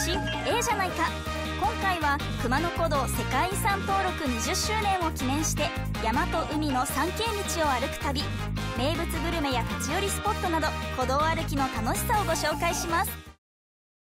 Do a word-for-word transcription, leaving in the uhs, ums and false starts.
新ええじゃないか。今回は熊野古道世界遺産登録にじゅっしゅうねんを記念して山と海の参詣道を歩く旅、名物グルメや立ち寄りスポットなど古道歩きの楽しさをご紹介します。